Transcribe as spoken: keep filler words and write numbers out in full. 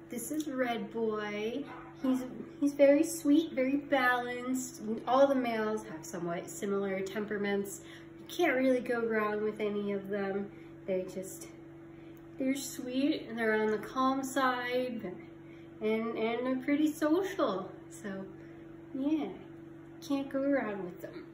This is Red Boy. He's, he's very sweet, very balanced. All the males have somewhat similar temperaments. You can't really go wrong with any of them. They just, they're sweet, and they're on the calm side, and, and they're pretty social. So, yeah, can't go wrong with them.